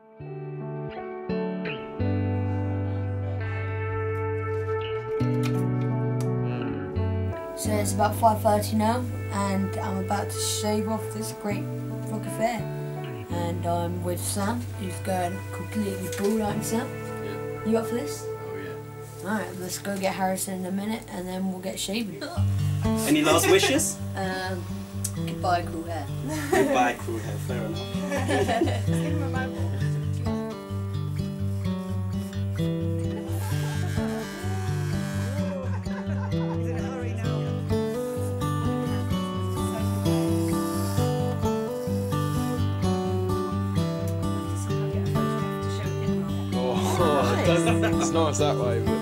So it's about 5:30 now, and I'm about to shave off this great look of hair. And I'm with Sam, who's going completely bald like Sam. Yeah. You up for this? Oh yeah. Alright, let's go get Harrison in a minute, and then we'll get shaving. Any last wishes? Goodbye, cool hair. Goodbye, cool hair. Fair enough. Oh, it's nice that way. But